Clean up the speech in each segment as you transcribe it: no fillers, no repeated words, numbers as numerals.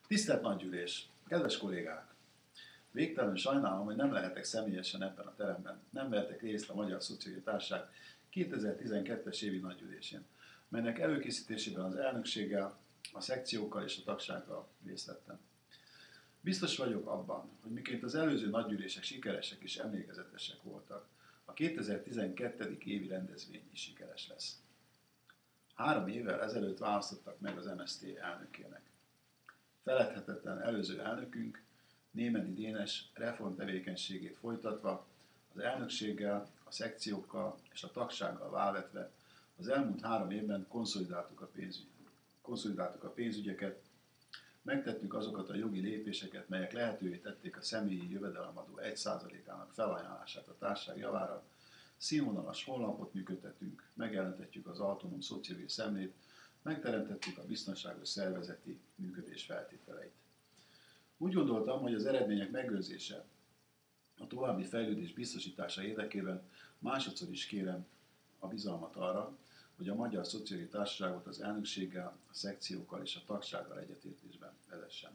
Tisztelt Nagygyűlés! Kedves kollégák! Végtelenül sajnálom, hogy nem lehetek személyesen ebben a teremben. Nem vehetek részt a Magyar Szociológiai Társaság 2012-es évi nagygyűlésén, melynek előkészítésében az elnökséggel, a szekciókkal és a tagsággal részt vettem. Biztos vagyok abban, hogy miként az előző nagygyűlések sikeresek és emlékezetesek voltak, a 2012. évi rendezvény is sikeres lesz. 3 évvel ezelőtt választottak meg az MSZT elnökének. Feledhetetlen előző elnökünk, Németh Dénes reformtevékenységét folytatva, az elnökséggel, a szekciókkal és a tagsággal válvetve az elmúlt 3 évben konszolidáltuk a pénzügyeket, megtettük azokat a jogi lépéseket, melyek lehetővé tették a személyi jövedelemadó 1%-ának felajánlását a társaság javára, színvonalas honlapot működtetünk, megjelentetjük az autonóm szociológiai szemlét, megteremtettük a biztonságos szervezeti működés feltételeit. Úgy gondoltam, hogy az eredmények megőrzése, a további fejlődés biztosítása érdekében másodszor is kérem a bizalmat arra, hogy a Magyar Szociológiai Társaságot az elnökséggel, a szekciókkal és a tagsággal egyetértésben vezessem.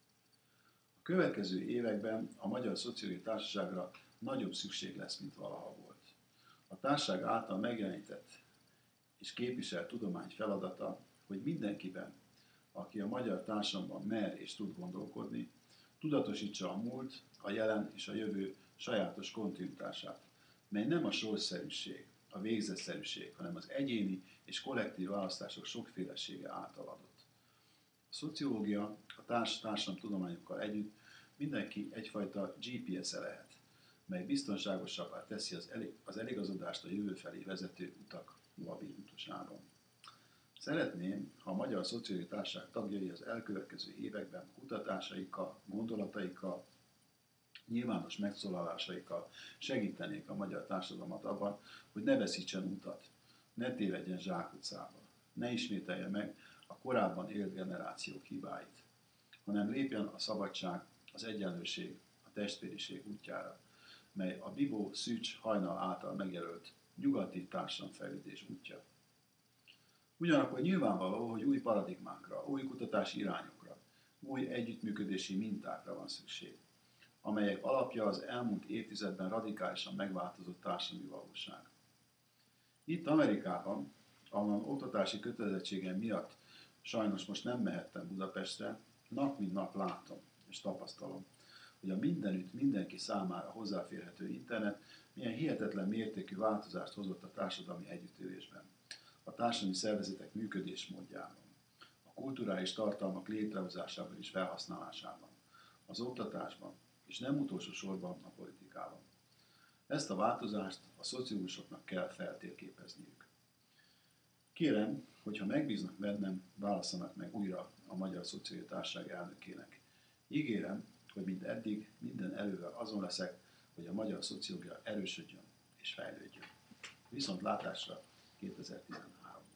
A következő években a Magyar Szociológiai Társaságra nagyobb szükség lesz, mint valaha volt. A társaság által megjelenített és képviselt tudomány feladata, hogy mindenkiben, aki a magyar társadalomban mer és tud gondolkodni, tudatosítsa a múlt, a jelen és a jövő sajátos kontinuitását, mely nem a sorsszerűség, a végzetszerűség, hanem az egyéni és kollektív választások sokfélesége által adott. A szociológia a társadalomtudományokkal együtt mindenki egyfajta GPS-e lehet, mely biztonságosabbá teszi az eligazodást a jövő felé vezető utak labirintusában. Szeretném, ha a Magyar Szociológiai Társaság tagjai az elkövetkező években kutatásaikkal, gondolataikkal, nyilvános megszólalásaikkal segítenék a magyar társadalmat abban, hogy ne veszítsen utat, ne tévedjen zsákutcába, ne ismételje meg a korábban élt generációk hibáit, hanem lépjen a szabadság, az egyenlőség, a testvériség útjára, mely a Bibó Szűcs Hajnal által megjelölt nyugati társadalomfejlődés útja. Ugyanakkor nyilvánvaló, hogy új paradigmákra, új kutatási irányokra, új együttműködési mintákra van szükség, amelyek alapja az elmúlt évtizedben radikálisan megváltozott társadalmi valóság. Itt Amerikában, ahol oktatási kötelezettségem miatt sajnos most nem mehettem Budapestre, nap mint nap látom és tapasztalom, hogy a mindenütt mindenki számára hozzáférhető internet milyen hihetetlen mértékű változást hozott a társadalmi együttélésben, a társadalmi szervezetek működésmódjában, a kulturális tartalmak létrehozásában és felhasználásában, az oktatásban, és nem utolsó sorban a politikában. Ezt a változást a szociológusoknak kell feltérképezniük. Kérem, hogyha megbíznak bennem, válasszanak meg újra a Magyar Szociológiai Társaság elnökének. Ígérem, hogy mint eddig minden erővel azon leszek, hogy a magyar szociológia erősödjön és fejlődjön. Viszontlátásra 2013-ban.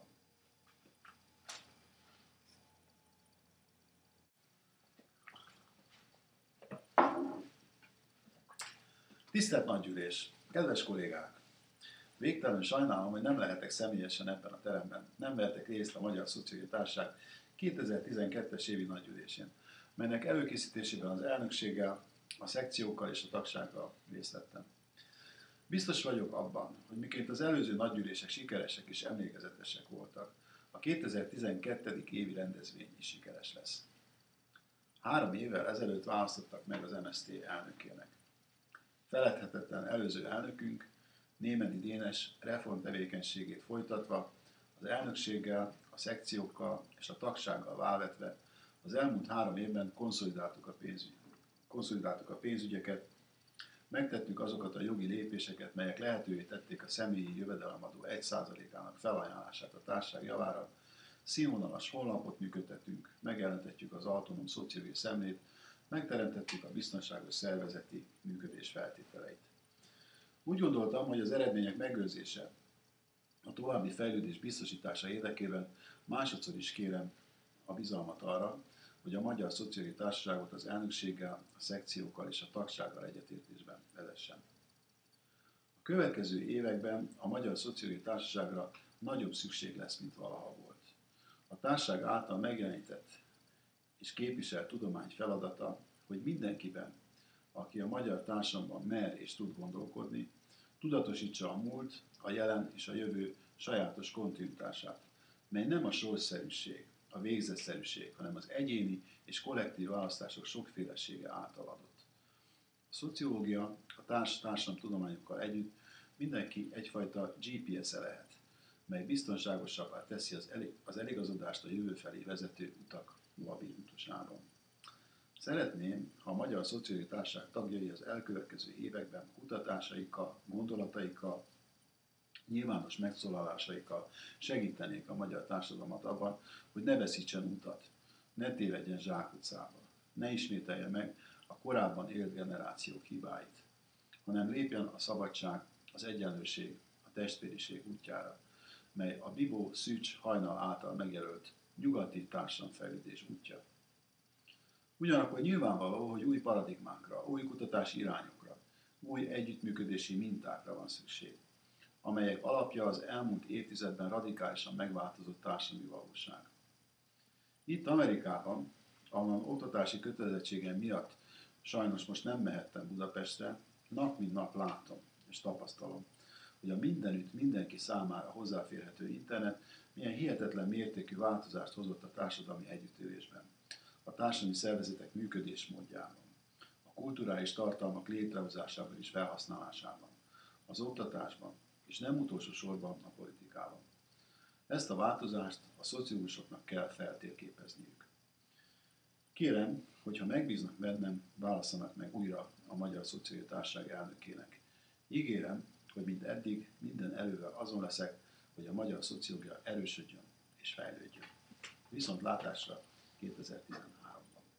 Tisztelt Nagygyűlés! Kedves kollégák! Végtelenül sajnálom, hogy nem lehetek személyesen ebben a teremben. Nem vehetek részt a Magyar Szociológiai Társaság 2012-es évi nagygyűlésén, melynek előkészítésében az elnökséggel, a szekciókkal és a tagsággal részt vettem. Biztos vagyok abban, hogy miként az előző nagygyűlések sikeresek és emlékezetesek voltak, a 2012. évi rendezvény is sikeres lesz. 3 évvel ezelőtt választottak meg az MSZT elnökének. Feledhetetlen előző elnökünk, Németh Dénes reformtevékenységét folytatva, az elnökséggel, a szekciókkal és a tagsággal válvetve az elmúlt 3 évben konszolidáltuk a pénzügyeket, megtettük azokat a jogi lépéseket, melyek lehetővé tették a személyi jövedelemadó 1%-ának felajánlását a társaság javára, színvonalas honlapot működtetünk, megjelentetjük az autonóm szociológiai szemlét, megteremtettük a biztonságos szervezeti működés feltételeit. Úgy gondoltam, hogy az eredmények megőrzése, a további fejlődés biztosítása érdekében másodszor is kérem a bizalmat arra, hogy a Magyar Szociológiai Társaságot az elnökséggel, a szekciókkal és a tagsággal egyetértésben vezessem. A következő években a Magyar Szociológiai Társaságra nagyobb szükség lesz, mint valaha volt. A társaság által megjelenített és képvisel tudomány feladata, hogy mindenkiben, aki a magyar társadalomban mer és tud gondolkodni, tudatosítsa a múlt, a jelen és a jövő sajátos kontinuitását, mely nem a sorszerűség, a végzetszerűség, hanem az egyéni és kollektív választások sokfélesége által adott. A szociológia a társadalomtudományokkal együtt mindenki egyfajta GPS-e lehet, mely biztonságosabbá teszi az eligazodást a jövő felé vezető utak labirintusában. Szeretném, ha a Magyar Szociológiai Társaság tagjai az elkövetkező években kutatásaikkal, gondolataikkal, nyilvános megszólalásaikkal segítenék a magyar társadalmat abban, hogy ne veszítsen utat, ne tévedjen zsákutcába, ne ismételje meg a korábban élt generációk hibáit, hanem lépjen a szabadság, az egyenlőség, a testvériség útjára, mely a Bibó Szűcs Hajnal által megjelölt nyugati társadalomfejlődés útja. Ugyanakkor nyilvánvaló, hogy új paradigmákra, új kutatási irányokra, új együttműködési mintákra van szükség, amelyek alapja az elmúlt évtizedben radikálisan megváltozott társadalmi valóság. Itt Amerikában, ahol oktatási kötelezettségem miatt sajnos most nem mehettem Budapestre, nap mint nap látom és tapasztalom, hogy a mindenütt mindenki számára hozzáférhető internet milyen hihetetlen mértékű változást hozott a társadalmi együttélésben, a társadalmi szervezetek működésmódjában, a kulturális tartalmak létrehozásában és felhasználásában, az oktatásban, és nem utolsó sorban a politikában. Ezt a változást a szociológusoknak kell feltérképezniük. Kérem, hogyha megbíznak bennem, válasszanak meg újra a Magyar Szociológiai Társaság elnökének. Ígérem, hogy mint eddig minden erővel azon leszek, hogy a magyar szociológia erősödjön és fejlődjön. Viszontlátásra 2013-ban!